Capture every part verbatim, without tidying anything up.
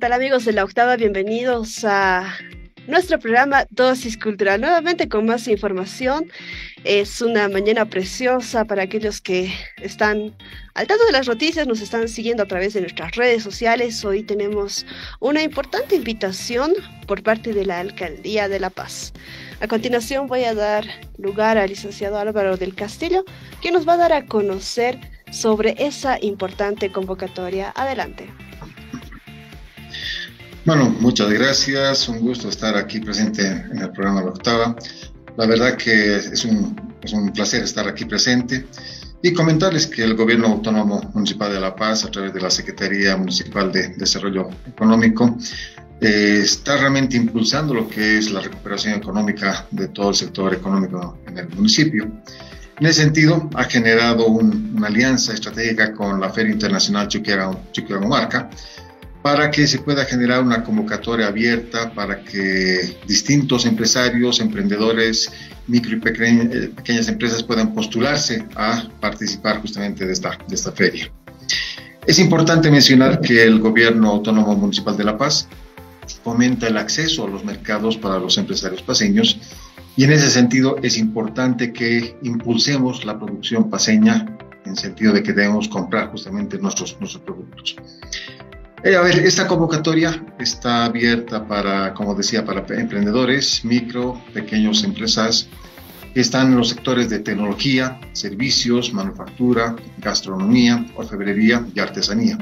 Tal amigos de la Octava? Bienvenidos a nuestro programa Dosis Cultural, nuevamente con más información. Es una mañana preciosa para aquellos que están al tanto de las noticias, nos están siguiendo a través de nuestras redes sociales. Hoy tenemos una importante invitación por parte de la Alcaldía de La Paz. A continuación voy a dar lugar al licenciado Álvaro del Castillo, que nos va a dar a conocer sobre esa importante convocatoria. Adelante. Bueno, muchas gracias, un gusto estar aquí presente en el programa La Octava. La verdad que es un, es un placer estar aquí presente y comentarles que el Gobierno Autónomo Municipal de La Paz, a través de la Secretaría Municipal de Desarrollo Económico, eh, está realmente impulsando lo que es la recuperación económica de todo el sector económico en el municipio. En ese sentido, ha generado un, una alianza estratégica con la Feria Internacional Chuquiago-Marca, para que se pueda generar una convocatoria abierta para que distintos empresarios, emprendedores, micro y pequeña, eh, pequeñas empresas puedan postularse a participar justamente de esta, de esta feria. Es importante mencionar que el Gobierno Autónomo Municipal de La Paz fomenta el acceso a los mercados para los empresarios paceños, y en ese sentido es importante que impulsemos la producción paceña, en sentido de que debemos comprar justamente nuestros, nuestros productos. Eh, a ver, esta convocatoria está abierta para, como decía, para emprendedores, micro, pequeños empresas que están en los sectores de tecnología, servicios, manufactura, gastronomía, orfebrería y artesanía.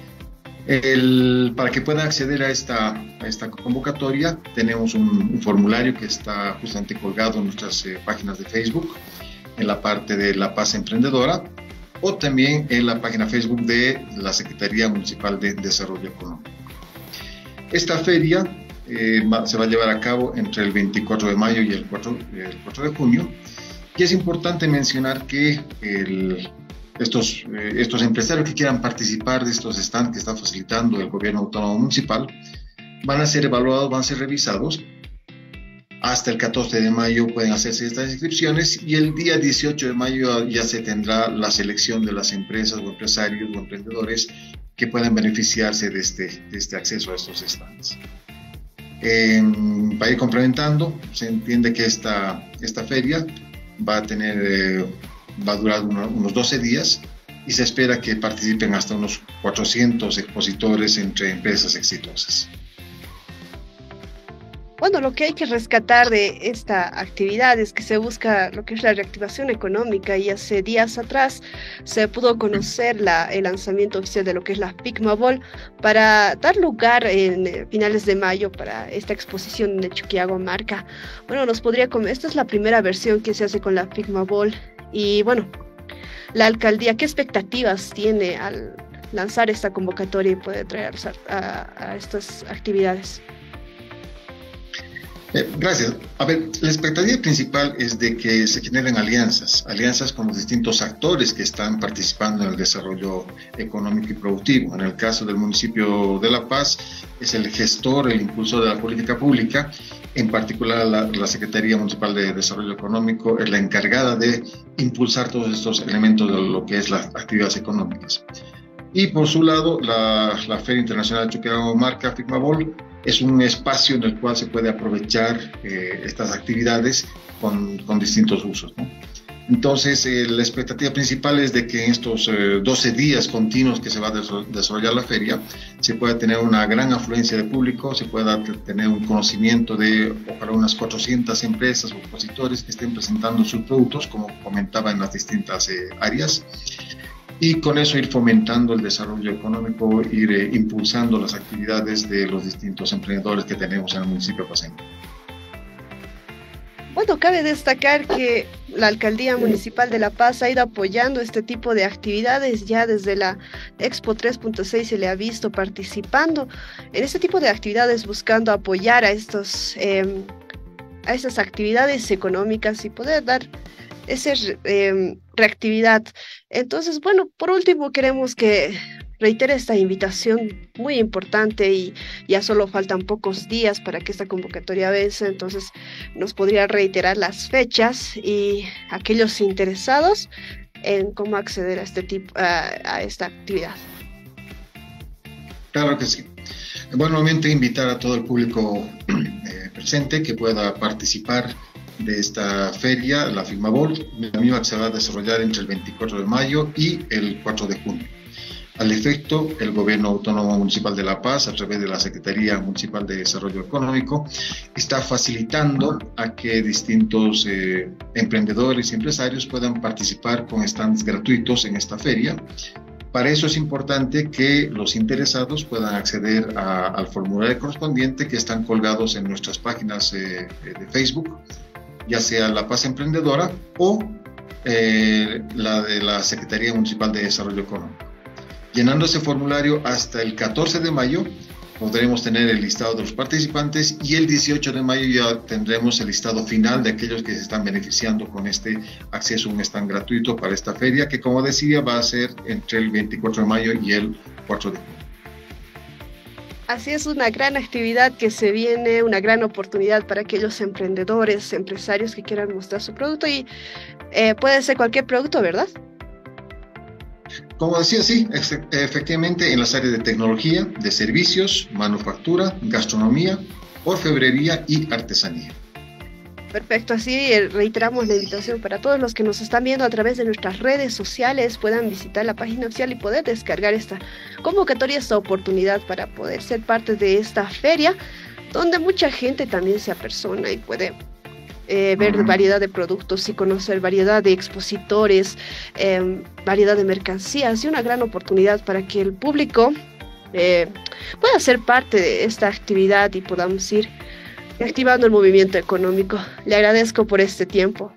El, para que puedan acceder a esta, a esta convocatoria, tenemos un, un formulario que está justamente colgado en nuestras eh, páginas de Facebook, en la parte de La Paz Emprendedora, o también en la página Facebook de la Secretaría Municipal de Desarrollo Económico. Esta feria eh, va, se va a llevar a cabo entre el veinticuatro de mayo y el cuatro, el cuatro de junio, y es importante mencionar que el, estos, eh, estos empresarios que quieran participar de estos stands que está facilitando el Gobierno Autónomo Municipal van a ser evaluados, van a ser revisados. Hasta el catorce de mayo pueden hacerse estas inscripciones, y el día dieciocho de mayo ya se tendrá la selección de las empresas o empresarios o emprendedores que puedan beneficiarse de este, de este acceso a estos stands. Eh, para ir complementando, se entiende que esta, esta feria va a, tener, eh, va a durar uno, unos doce días, y se espera que participen hasta unos cuatrocientos expositores entre empresas exitosas. Bueno, lo que hay que rescatar de esta actividad es que se busca lo que es la reactivación económica, y hace días atrás se pudo conocer la, el lanzamiento oficial de lo que es la Picmabol, para dar lugar en eh, finales de mayo para esta exposición de Chuquiago-Marca. Bueno, nos podría comer, esta es la primera versión que se hace con la Picmabol, y bueno, la alcaldía, ¿qué expectativas tiene al lanzar esta convocatoria y poder traer a, a estas actividades? Eh, gracias. A ver, la expectativa principal es de que se generen alianzas, alianzas con los distintos actores que están participando en el desarrollo económico y productivo. En el caso del municipio de La Paz, es el gestor, el impulsor de la política pública, en particular la, la Secretaría Municipal de Desarrollo Económico es la encargada de impulsar todos estos elementos de lo que es las actividades económicas. Y por su lado, la, la Feria Internacional Chuquiago-Marca, Picmabol, es un espacio en el cual se puede aprovechar eh, estas actividades con, con distintos usos, ¿no? Entonces, eh, la expectativa principal es de que en estos eh, doce días continuos que se va a desarrollar la feria, se pueda tener una gran afluencia de público, se pueda tener un conocimiento de, ojalá, unas cuatrocientas empresas o expositores que estén presentando sus productos, como comentaba, en las distintas eh, áreas. Y con eso ir fomentando el desarrollo económico, ir eh, impulsando las actividades de los distintos emprendedores que tenemos en el municipio paceño. Bueno, cabe destacar que la Alcaldía Municipal de La Paz ha ido apoyando este tipo de actividades. Ya desde la Expo tres punto seis se le ha visto participando en este tipo de actividades, buscando apoyar a, estos, eh, a estas actividades económicas y poder dar esa eh, reactividad. Entonces, bueno, por último queremos que reitere esta invitación muy importante, y ya solo faltan pocos días para que esta convocatoria vence. Entonces, nos podría reiterar las fechas y aquellos interesados en cómo acceder a este tipo a, a esta actividad. Claro que sí. Bueno, nuevamente invitar a todo el público eh, presente que pueda participar de esta feria, la FICMABOL, la misma que se va a desarrollar entre el veinticuatro de mayo y el cuatro de junio. Al efecto, el Gobierno Autónomo Municipal de La Paz, a través de la Secretaría Municipal de Desarrollo Económico, está facilitando a que distintos eh, emprendedores y empresarios puedan participar con stands gratuitos en esta feria. Para eso es importante que los interesados puedan acceder a, al formulario correspondiente que están colgados en nuestras páginas eh, de Facebook, ya sea La Paz Emprendedora o eh, la de la Secretaría Municipal de Desarrollo Económico. Llenando ese formulario hasta el catorce de mayo podremos tener el listado de los participantes y el dieciocho de mayo ya tendremos el listado final de aquellos que se están beneficiando con este acceso a un stand gratuito para esta feria, que como decía va a ser entre el veinticuatro de mayo y el cuatro de junio. Así es, una gran actividad que se viene, una gran oportunidad para aquellos emprendedores, empresarios que quieran mostrar su producto y eh, puede ser cualquier producto, ¿verdad? Como decía, sí, efectivamente en las áreas de tecnología, de servicios, manufactura, gastronomía, orfebrería y artesanía. Perfecto, así reiteramos la invitación para todos los que nos están viendo a través de nuestras redes sociales, puedan visitar la página oficial y poder descargar esta convocatoria, esta oportunidad para poder ser parte de esta feria, donde mucha gente también se apersona y puede Eh, ver uh-huh. variedad de productos y conocer variedad de expositores, eh, variedad de mercancías y una gran oportunidad para que el público eh, pueda ser parte de esta actividad y podamos ir activando el movimiento económico. Le agradezco por este tiempo.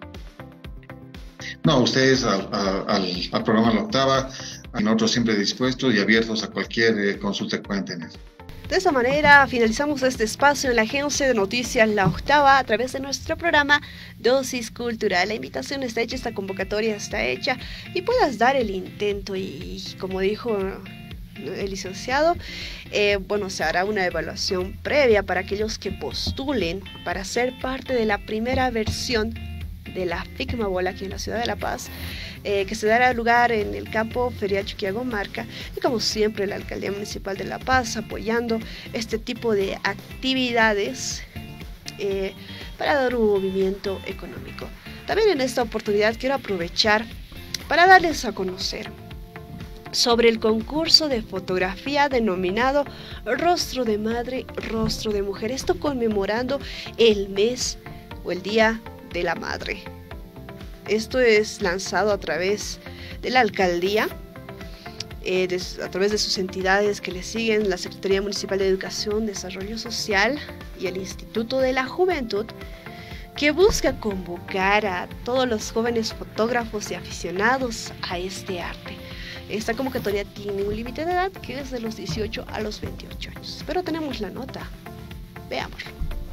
No, ustedes al, al, al programa La Octava, a nosotros siempre dispuestos y abiertos a cualquier eh, consulta que puedan tener. De esa manera finalizamos este espacio en la Agencia de Noticias La Octava a través de nuestro programa Dosis Cultural. La invitación está hecha, esta convocatoria está hecha y puedas dar el intento y, como dijo el licenciado, eh, bueno, se hará una evaluación previa para aquellos que postulen para ser parte de la primera versión de la FICMABOL aquí en la ciudad de La Paz, eh, que se dará lugar en el campo Feria Chuquiagomarca, y como siempre la Alcaldía Municipal de La Paz apoyando este tipo de actividades eh, para dar un movimiento económico. También en esta oportunidad quiero aprovechar para darles a conocer sobre el concurso de fotografía denominado Rostro de Madre, Rostro de Mujer, esto conmemorando el mes o el Día de la Madre. Esto es lanzado a través de la alcaldía, eh, de, a través de sus entidades que le siguen, la Secretaría Municipal de Educación, Desarrollo Social y el Instituto de la Juventud, que busca convocar a todos los jóvenes fotógrafos y aficionados a este arte. Esta convocatoria tiene un límite de edad que es de los dieciocho a los veintiocho años, pero tenemos la nota, veámoslo.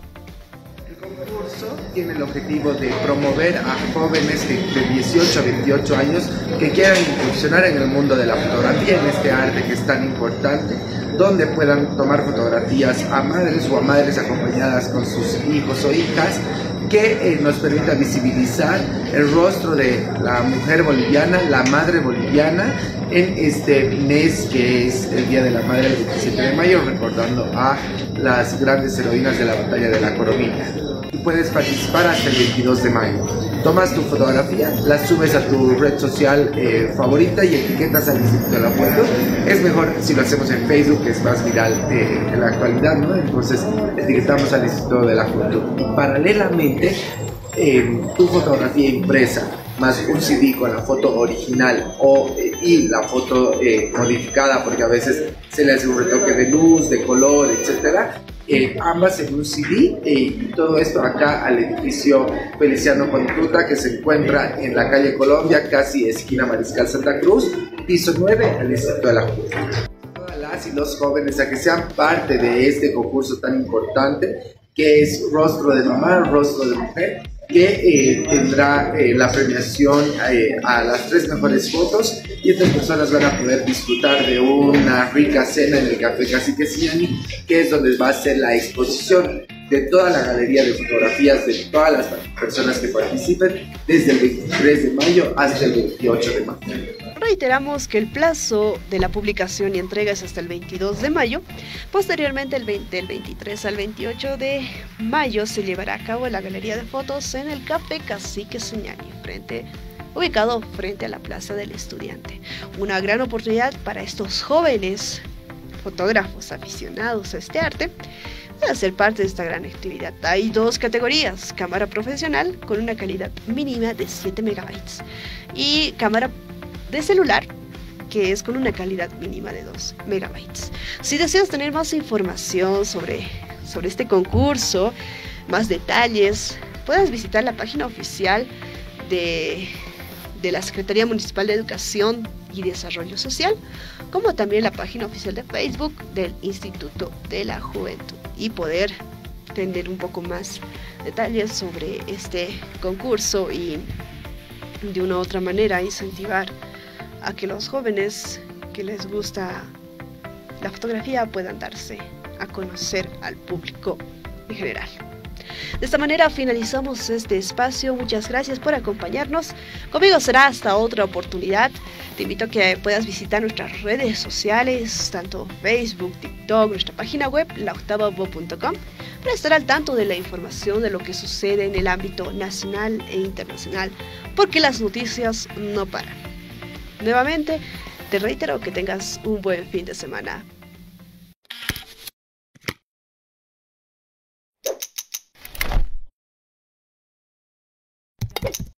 El concurso tiene el objetivo de promover a jóvenes de, de dieciocho a veintiocho años que quieran incursionar en el mundo de la fotografía, en este arte que es tan importante, donde puedan tomar fotografías a madres o a madres acompañadas con sus hijos o hijas, que eh, nos permita visibilizar el rostro de la mujer boliviana, la madre boliviana, en este mes que es el Día de la Madre, el veintisiete de mayo, recordando a las grandes heroínas de la batalla de la Coronilla. Y puedes participar hasta el veintidós de mayo. Tomas tu fotografía, la subes a tu red social eh, favorita y etiquetas al Instituto de la Juventud. Es mejor si lo hacemos en Facebook, que es más viral eh, en la actualidad, ¿no? Entonces etiquetamos al Instituto de la Juventud. Y paralelamente, eh, tu fotografía impresa más un C D con la foto original o, eh, y la foto eh, modificada, porque a veces se le hace un retoque de luz, de color, etcétera. Eh, ambas en un C D, eh, y todo esto acá al edificio Feliciano Contuta, que se encuentra en la calle Colombia, casi esquina Mariscal Santa Cruz, piso nueve, al Instituto de la Juventud. Todas las y los jóvenes a que sean parte de este concurso tan importante, que es Rostro de Mamá, Rostro de Mujer, que eh, tendrá eh, la premiación eh, a las tres mejores fotos, y estas personas van a poder disfrutar de una rica cena en el Café Cacique Ciani, que es donde va a ser la exposición de toda la galería de fotografías de todas las personas que participen desde el veintitrés de mayo hasta el veintiocho de mayo. Reiteramos que el plazo de la publicación y entrega es hasta el veintidós de mayo. Posteriormente, el veinte, del veintitrés al veintiocho de mayo, se llevará a cabo la galería de fotos en el Café Cacique Señani, frente, ubicado frente a la Plaza del Estudiante. Una gran oportunidad para estos jóvenes fotógrafos aficionados a este arte de hacer parte de esta gran actividad. Hay dos categorías: cámara profesional con una calidad mínima de siete megabytes y cámara de celular, que es con una calidad mínima de dos megabytes. Si deseas tener más información sobre, sobre este concurso, más detalles, puedes visitar la página oficial de, de la Secretaría Municipal de Educación y Desarrollo Social, como también la página oficial de Facebook del Instituto de la Juventud, y poder tener un poco más detalles sobre este concurso y de una u otra manera incentivar a que los jóvenes que les gusta la fotografía puedan darse a conocer al público en general. De esta manera finalizamos este espacio. Muchas gracias por acompañarnos. Conmigo será hasta otra oportunidad. Te invito a que puedas visitar nuestras redes sociales, tanto Facebook, TikTok, nuestra página web, la octava voz punto com, para estar al tanto de la información de lo que sucede en el ámbito nacional e internacional, porque las noticias no paran. Nuevamente, te reitero que tengas un buen fin de semana.